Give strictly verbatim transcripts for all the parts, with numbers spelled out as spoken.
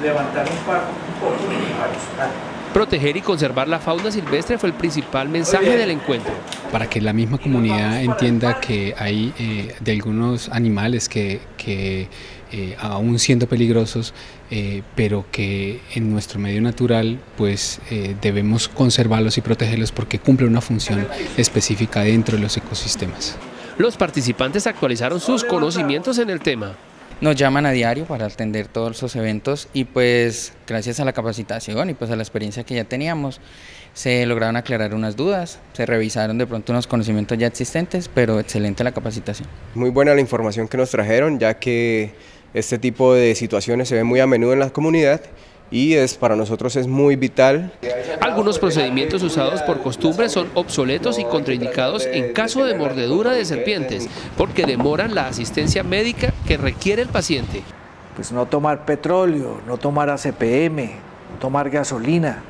levantar un poco, un poco y ajustar. Proteger y conservar la fauna silvestre fue el principal mensaje del encuentro. Para que la misma comunidad entienda que hay eh, de algunos animales que, que eh, aún siendo peligrosos, eh, pero que en nuestro medio natural pues eh, debemos conservarlos y protegerlos porque cumplen una función específica dentro de los ecosistemas. Los participantes actualizaron sus conocimientos en el tema. Nos llaman a diario para atender todos esos eventos y pues gracias a la capacitación y pues a la experiencia que ya teníamos se lograron aclarar unas dudas, se revisaron de pronto unos conocimientos ya existentes, pero excelente la capacitación. Muy buena la información que nos trajeron, ya que este tipo de situaciones se ven muy a menudo en la comunidad y es, para nosotros es muy vital. Algunos procedimientos usados por costumbre son obsoletos y contraindicados en caso de mordedura de serpientes, porque demoran la asistencia médica que requiere el paciente. Pues no tomar petróleo, no tomar A C P M, no tomar gasolina,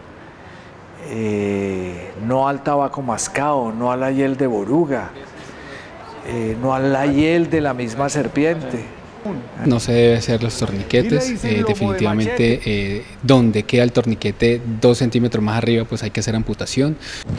eh, no al tabaco mascado, no a la hiel de boruga, eh, no a la hiel de la misma serpiente. No se debe hacer los torniquetes, eh, definitivamente eh, donde queda el torniquete dos centímetros más arriba pues hay que hacer amputación.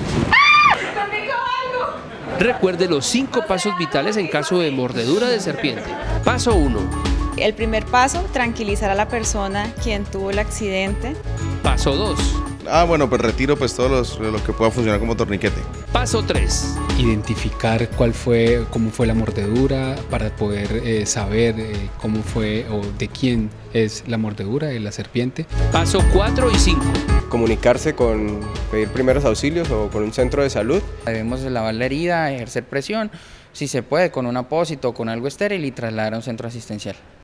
Recuerde los cinco pasos vitales en caso de mordedura de serpiente. Paso uno. El primer paso, tranquilizar a la persona quien tuvo el accidente. Paso dos. Ah, bueno, pues retiro pues todo los, lo que pueda funcionar como torniquete. Paso tres. Identificar cuál fue, cómo fue la mordedura para poder eh, saber eh, cómo fue o de quién es la mordedura de la serpiente. Paso cuatro y cinco. Comunicarse con, pedir primeros auxilios o con un centro de salud. Debemos lavar la herida, ejercer presión, si se puede con un apósito o con algo estéril y trasladar a un centro asistencial.